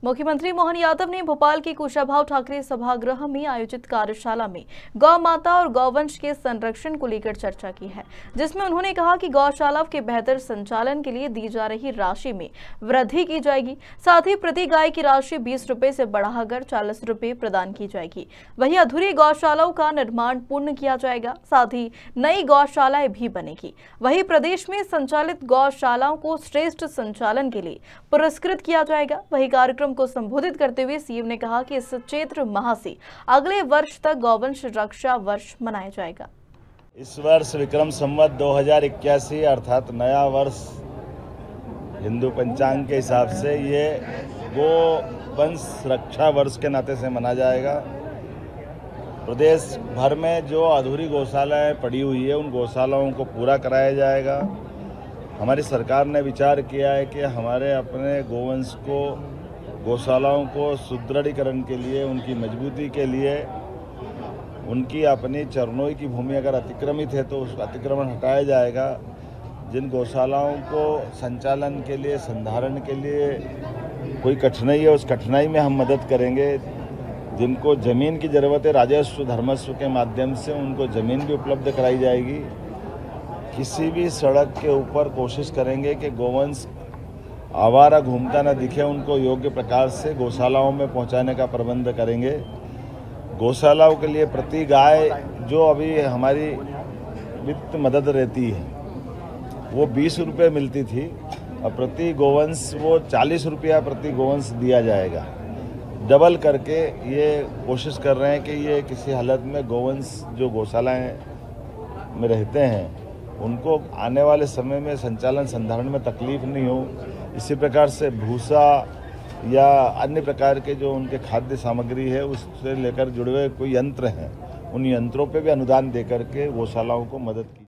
मुख्यमंत्री मोहन यादव ने भोपाल के कुशाभाऊ ठाकरे सभागृह में आयोजित कार्यशाला में गौ माता और गौवंश के संरक्षण को लेकर चर्चा की है, जिसमें उन्होंने कहा कि गौशालाओं के बेहतर संचालन के लिए दी जा रही राशि में वृद्धि की जाएगी। साथ ही प्रति गाय की राशि 20 रुपए से बढ़ाकर 40 रुपए प्रदान की जाएगी। वहीं अधूरी गौशालाओं का निर्माण पूर्ण किया जाएगा। साथ ही नई गौशालाएं भी बनेगी। वहीं प्रदेश में संचालित गौशालाओं को श्रेष्ठ संचालन के लिए पुरस्कृत किया जाएगा। वही कार्यक्रम को संबोधित करते हुए सीएम ने कहा कि इस चैत्र माह से अगले वर्ष तक गौवंश रक्षा वर्ष मनाया जाएगा। इस वर्ष विक्रम संवत 2081 अर्थात नया वर्ष हिंदू पंचांग के हिसाब से ये गौवंश रक्षा वर्ष के नाते से मना जाएगा। प्रदेश भर में जो अधूरी गौशालाएं पड़ी हुई है उन गौशालाओं को पूरा कराया जाएगा। हमारी सरकार ने विचार किया है कि हमारे अपने गौवंश को गौशालाओं को सुदृढ़ीकरण के लिए, उनकी मजबूती के लिए, उनकी अपनी चरनोई की भूमि अगर अतिक्रमित है तो उस अतिक्रमण हटाया जाएगा। जिन गौशालाओं को संचालन के लिए, संधारण के लिए कोई कठिनाई है उस कठिनाई में हम मदद करेंगे। जिनको ज़मीन की ज़रूरत है राजस्व धर्मस्व के माध्यम से उनको ज़मीन भी उपलब्ध कराई जाएगी। किसी भी सड़क के ऊपर कोशिश करेंगे कि गौवंश आवारा घूमता न दिखे, उनको योग्य प्रकार से गौशालाओं में पहुंचाने का प्रबंध करेंगे। गौशालाओं के लिए प्रति गाय जो अभी हमारी वित्त मदद रहती है वो 20 रुपये मिलती थी और प्रति गौवंश वो 40 रुपया प्रति गौवंश दिया जाएगा। डबल करके ये कोशिश कर रहे हैं कि ये किसी हालत में गौवंश जो गौशालाएँ में रहते हैं उनको आने वाले समय में संचालन संधारण में तकलीफ नहीं हो। इसी प्रकार से भूसा या अन्य प्रकार के जो उनके खाद्य सामग्री है उससे लेकर जुड़े हुए कोई यंत्र हैं उन यंत्रों पे भी अनुदान देकर के गौशालाओं को मदद की।